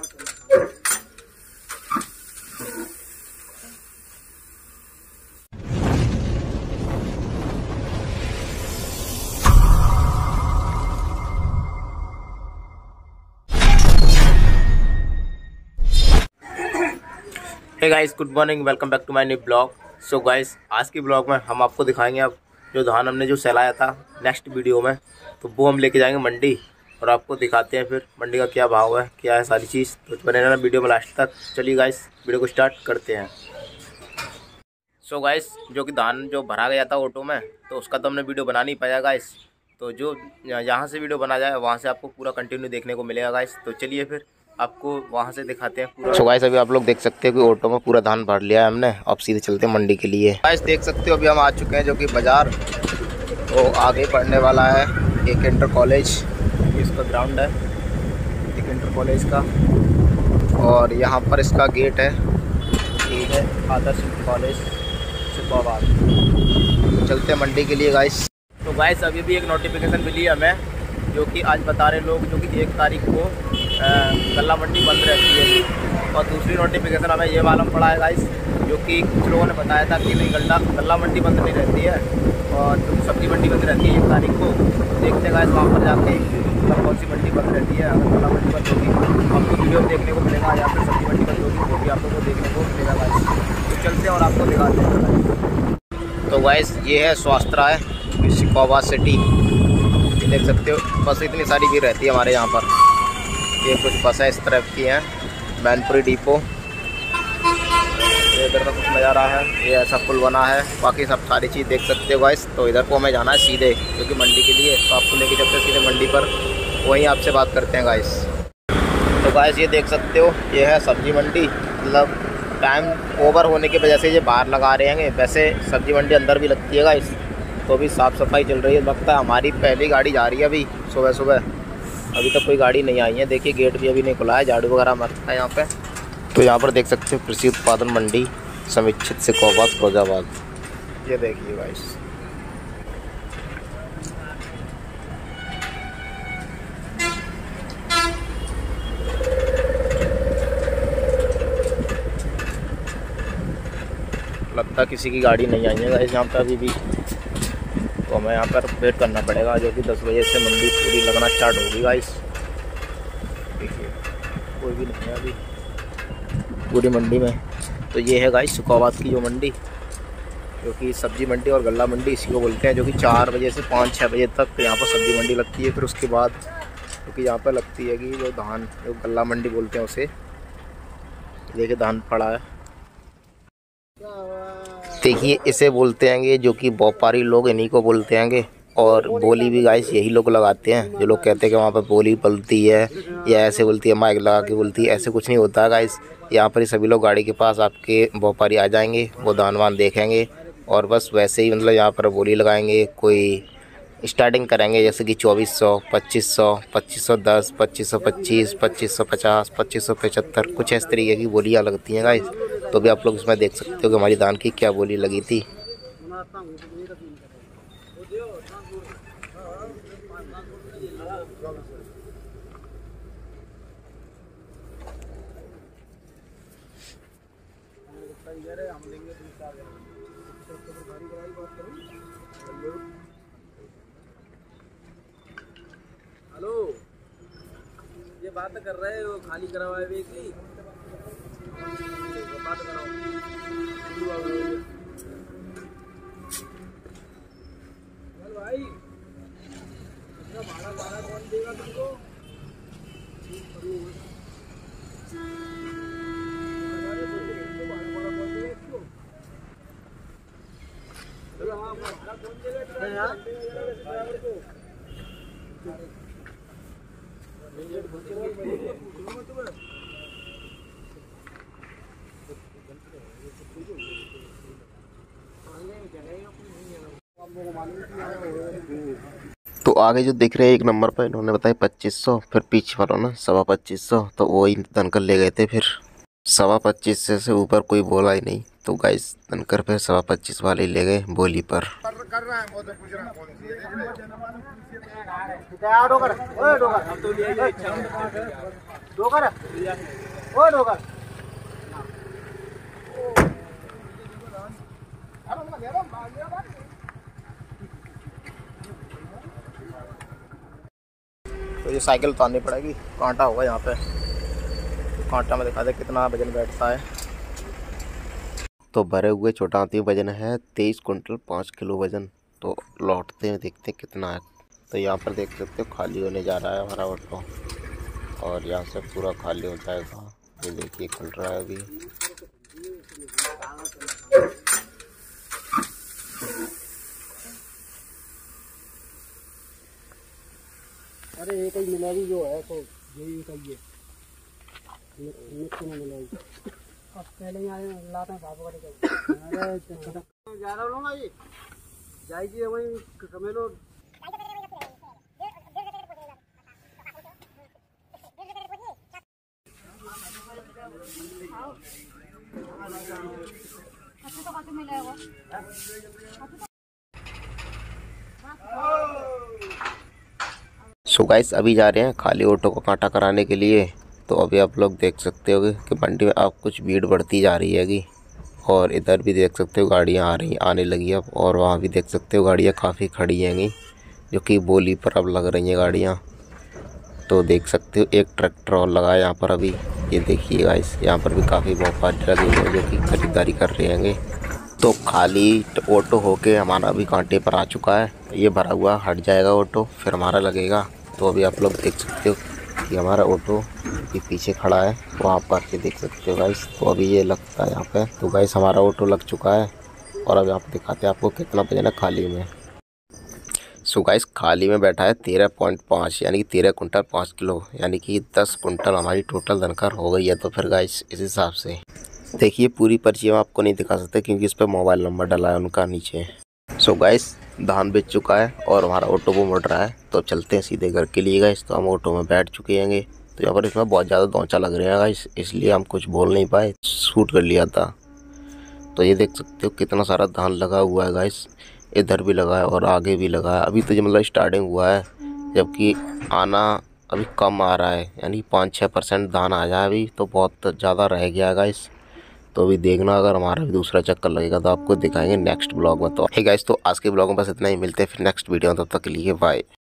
Hey guys, good morning, welcome back to my new blog. So guys, आज की blog में हम आपको दिखाएंगे अब जो धान हमने जो सहलाया था नेक्स्ट वीडियो में, तो वो हम लेके जाएंगे मंडी और आपको दिखाते हैं फिर मंडी का क्या भाव है, क्या है सारी चीज़। तो बने रहना वीडियो में लास्ट तक। चलिए गाइस, वीडियो को स्टार्ट करते हैं। सो गाइस, जो कि धान जो भरा गया था ऑटो में, तो उसका तो हमने वीडियो बना नहीं पाया गाइस। तो जो यहाँ से वीडियो बना जाए वहाँ से आपको पूरा कंटिन्यू देखने को मिलेगा गाइस। तो चलिए फिर आपको वहाँ से दिखाते हैं पूरा। सो गाइस, अभी आप लोग देख सकते हो कि ऑटो में पूरा धान भर लिया है हमने। अब सीधे चलते हैं मंडी के लिए। गाइस देख सकते हो अभी हम आ चुके हैं जो कि बाज़ार। तो आगे पढ़ने वाला है एक इंटर कॉलेज, इसका ग्राउंड है एक इंटर कॉलेज का, और यहाँ पर इसका गेट है, ठीक है, आदर्श कॉलेज सिकवाबाद। तो चलते हैं मंडी के लिए गाइस। तो गाइस अभी भी एक नोटिफिकेशन मिली है हमें, जो कि आज बता रहे लोग जो कि 1 तारीख को गल्ला मंडी बंद रहती है। और दूसरी नोटिफिकेशन हमें ये मालूम पड़ा है गाइस, जो कि कुछ लोगों ने बताया था कि नहीं गल्ला मंडी बंद नहीं रहती है और जो सब्जी मंडी बंद रहती है 1 तारीख को। तो देखते हैं गाइस वहाँ पर जाके मतलब कौन सी मंडी बंद रहती है। अगर गल्ला मंडी बंद होगी आपको वीडियो देखने को मिलेगा, या फिर सब्जी मंडी बंद होगी वो भी आप लोगों को देखने को मिलेगा गाइस। तो चलते हैं और आपको दिखाते हैं। तो गाइस ये है स्वास्थ्य सिकवाबाद सिटी, देख सकते हो। बस इतनी सारी भी रहती है हमारे यहाँ पर। ये कुछ बसें इस तरफ की हैं, मैनपुरी डिपो, इधर का कुछ नज़ारा है, ये ऐसा पुल बना है, बाकी सब सारी चीज़ देख सकते हो गाइस। तो इधर को हमें जाना है सीधे क्योंकि मंडी के लिए, तो आपको लेके चलते हैं सीधे मंडी पर, वहीं आपसे बात करते हैं गाइस। तो गाइस ये देख सकते हो ये है सब्जी मंडी। मतलब टाइम ओवर होने की वजह से ये बाहर लगा रहे हैं, वैसे सब्जी मंडी अंदर भी लगती है गाइस। तो अभी साफ़ सफाई चल रही है। लगता है हमारी पहली गाड़ी जा रही है अभी सुबह सुबह, अभी तक कोई गाड़ी नहीं आई है। देखिए गेट भी अभी नहीं खुला है, झाड़ू वगैरह मरता है यहाँ पे। तो यहाँ पर देख सकते हो कृषि उत्पादन मंडी समीक्षित सिकवाबाद फिरोजाबाद, ये देखिए गाइस। लगता है किसी की गाड़ी नहीं आई है गाइस यहाँ पे अभी भी, तो हमें यहाँ पर वेट करना पड़ेगा, जो कि 10 बजे से मंडी पूरी लगना स्टार्ट होगी गाइस। देखिए कोई भी नहीं है अभी पूरी मंडी में। तो ये है गाइस सिकवाबाद की जो मंडी, जो कि सब्जी मंडी और गल्ला मंडी इसी को बोलते हैं, जो कि 4 बजे से 5-6 बजे तक यहाँ पर सब्जी मंडी लगती है। फिर उसके बाद क्योंकि यहाँ पर लगती है कि जो धान जो गल्ला मंडी बोलते हैं उसे, देखिए धान पड़ा है, देखिए इसे बोलते हैं जो कि व्यापारी लोग इन्हीं को बोलते हैं। और बोली भी गाइस यही लोग लगाते हैं। जो लोग कहते हैं कि वहाँ पर बोली बोलती है या ऐसे बोलती है, माइक लगा के बोलती है, ऐसे कुछ नहीं होता है गाइस। यहाँ पर ही सभी लोग गाड़ी के पास आपके व्यापारी आ जाएंगे, वो धान वान देखेंगे और बस वैसे ही मतलब यहाँ पर बोली लगाएंगे। कोई स्टार्टिंग करेंगे जैसे कि 2400, 2500, 2510, 2525, 2550, 2575, कुछ इस तरीके की बोलियाँ लगती हैं गाइस। तो भी आप लोग इसमें देख सकते हो कि हमारी धान की क्या बोली लगी थी। हेलो, ये बात कर रहे हो खाली करवाए की बात कराओ भाई, इसका भाड़ा कौन देगा तुमको? तो आगे जो दिख रहे हैं 1 नंबर पर इन्होंने बताया 2500, फिर पीछे वालों ने 2500, तो वही धनकर ले गए थे। फिर 2500 से ऊपर कोई बोला ही नहीं, तो गाइस धनकर फिर 25 वाले ले गए बोली पर। डोकर ओ डोकर तो ये साइकिल उतारनी पड़ेगी, कांटा होगा यहाँ पे, कांटा में दिखा दे कितना वजन बैठता है। तो भरे हुए छोटा हाथी वजन है 23 कुंटल 5 किलो वजन। तो लौटते हैं देखते हैं कितना है। तो यहाँ पर देख सकते हो खाली होने जा रहा है हमारा ऑटो, और यहाँ से पूरा खाली हो जाएगा। ये देखिए खुल रहा है अभी। अरे एक ही मिलेगी जो है तो यही कहिए मिक्स में मिलेगी। अब पहले ही आए लाते हैं बाबू का। अरे ज़्यादा लूँगा ये जाएगी वही कमेलो। सो गाइस अभी जा रहे हैं खाली ऑटो को कांटा कराने के लिए। तो अभी आप लोग देख सकते हो कि मंडी में अब कुछ भीड़ बढ़ती जा रही हैगी, और इधर भी देख सकते हो गाड़ियां आ रही आने लगी अब, और वहाँ भी देख सकते हो गाड़ियां काफ़ी खड़ी हैंगी जो कि बोली पर अब लग रही हैं गाड़ियां। तो देख सकते हो एक ट्रैक्टर और लगा है यहाँ पर अभी। ये देखिए गाइस यहाँ पर भी काफ़ी व्यापारी लगे हुए हैं जो कि खरीदारी कर रहे हैंगे। तो खाली ऑटो होके हमारा अभी कांटे पर आ चुका है। ये भरा हुआ हट जाएगा ऑटो, फिर हमारा लगेगा। तो अभी आप लोग देख सकते हो कि हमारा ऑटो के पीछे खड़ा है, वहाँ पर के देख सकते हो गाइस। तो अभी ये लगता है यहाँ पे। तो गाइस हमारा ऑटो लग चुका है, और अभी आप दिखाते हैं आपको कितना वजन है खाली में। सो गाइस खाली में बैठा है 13.5 यानी कि 13 कुंटल 5 किलो, यानी कि 10 कुंटल हमारी टोटल धनकर हो गई है। तो फिर गाइस इस हिसाब से देखिए पूरी पर्ची हम आपको नहीं दिखा सकते क्योंकि इस पर मोबाइल नंबर डला है उनका नीचे। सो गाइस धान बेच चुका है और हमारा ऑटो वो मुड़ रहा है। तो चलते हैं सीधे घर के लिए गाइस। तो हम ऑटो में बैठ चुके हैं। तो यहाँ पर इसमें बहुत ज़्यादा दौंचा लग रहे हैं गाइस, इसलिए हम कुछ बोल नहीं पाए, शूट कर लिया था। तो ये देख सकते हो कितना सारा धान लगा हुआ है गाइस, इधर भी लगा है और आगे भी लगा है। अभी तो ये मतलब स्टार्टिंग हुआ है, जबकि आना अभी कम आ रहा है, यानी 5-6% धान आ जाए अभी, तो बहुत ज़्यादा रह गया है गाइस। तो अभी देखना अगर हमारा भी दूसरा चक्कर लगेगा तो आपको दिखाएंगे नेक्स्ट ब्लॉग में। तो हे गाइस तो आज के ब्लॉग में बस इतना ही, मिलते हैं फिर नेक्स्ट वीडियो में, तब तक के लिए बाय।